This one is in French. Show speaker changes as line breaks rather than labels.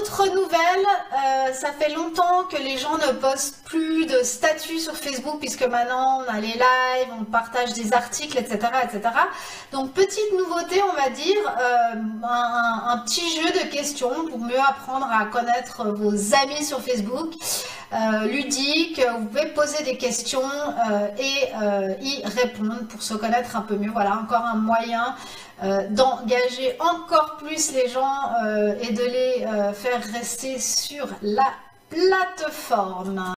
autre nouvelle, ça fait longtemps que les gens ne postent plus de statut sur Facebook puisque maintenant on a les lives, on partage des articles, etc. etc. Donc petite nouveauté, on va dire, un petit jeu de questions pour mieux apprendre à connaître vos amis sur Facebook. Ludique, vous pouvez poser des questions et y répondre pour se connaître un peu mieux. Voilà, encore un moyen d'engager encore plus les gens et de les faire rester sur la plateforme.